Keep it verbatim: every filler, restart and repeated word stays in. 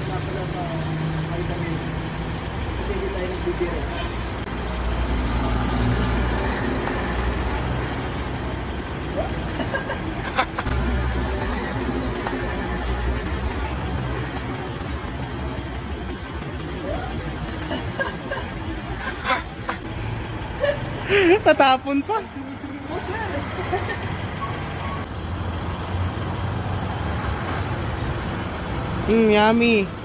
nga pala sa vitamin. Kasi hindi tayo nagbibiro. Natapon pa. Mm, yummy.